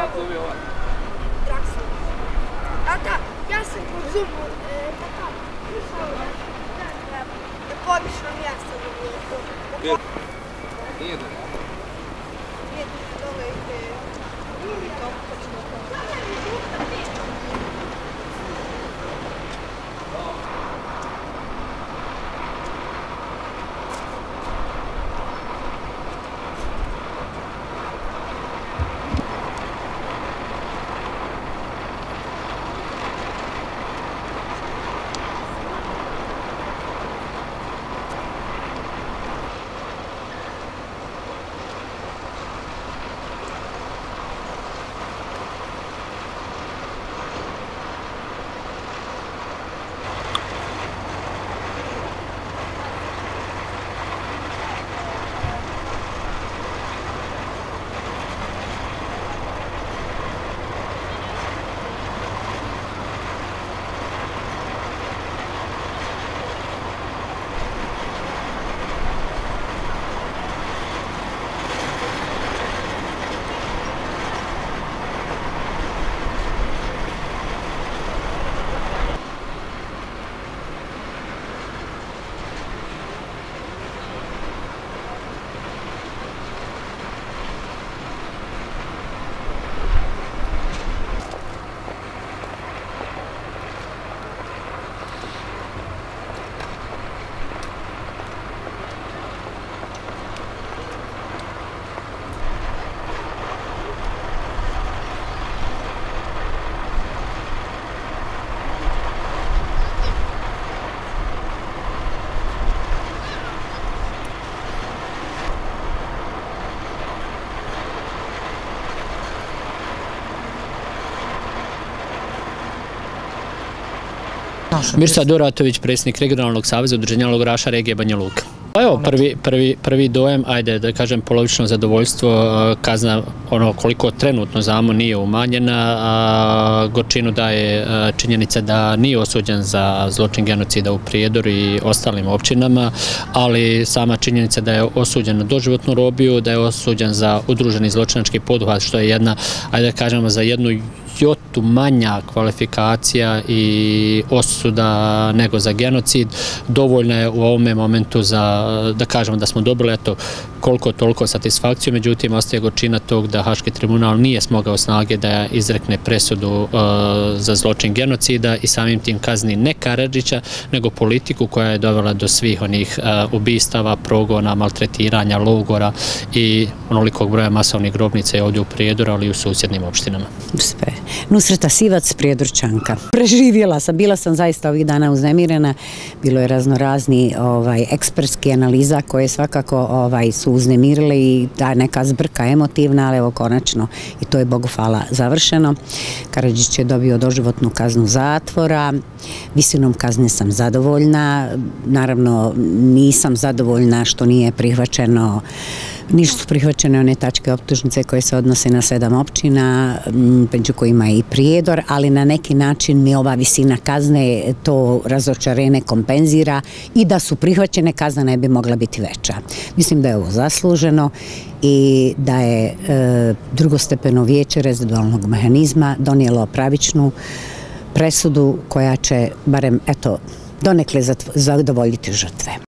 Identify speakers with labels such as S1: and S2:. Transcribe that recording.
S1: A da, ja sam po Zoomu, da povišno mjesto da bude to.
S2: Nije da.
S1: Nije da dole ide.
S3: Mirsad Duratović, predsjednik Regionalnog saveza udruženja logoraša regije Banja Luka. Pa evo, prvi dojem, ajde da kažem polovično zadovoljstvo, kazna ono koliko trenutno znamo nije umanjena, a gorčinu daje činjenica da nije osuđen za zločin genocida u Prijedoru i ostalim općinama, ali sama činjenica da je osuđen na doživotnu robiju, da je osuđen za udruženi zločinački poduhvat, što je jedna, ajde da kažemo, za jednu jotu manja kvalifikacija i osuda nego za genocid, dovoljno je u ovome momentu za, da kažemo da smo dobili eto koliko toliko satisfakciju, međutim ostaje gorčina tog da Haški tribunal nije smogao snage da izrekne presudu za zločin genocida i samim tim kazni ne Karadžića, nego politiku koja je dovela do svih onih ubistava, progona, maltretiranja, logora i onolikog broja masovnih grobnica je ovdje u Prijedoru, ali i u susjednim opštinama.
S4: Sve. Nusreta Sivac, Prijedorčanka. Preživjela sam, bila sam zaista ovih dana uznemirena, bilo je raznorazni ekspertski analiza koje svakako su uznemirile i ta neka zbrka emotivna, ali evo konačno i to je Bogu hvala završeno. Karadžić je dobio doživotnu kaznu zatvora, visinom kazne sam zadovoljna, naravno nisam zadovoljna što nije prihvaćeno, nisu prihvaćene one tačke optužnice koje se odnose na 7 općina, među kojima je i Prijedor, ali na neki način mi ova visina kazne to razočarenje kompenzira i da su prihvaćene kazna ne bi mogla biti veća. Mislim da je ovo zasluženo i da je drugostepeno vijeće rezidualnog mehanizma donijelo pravičnu presudu koja će barem donekle zadovoljiti žrtve.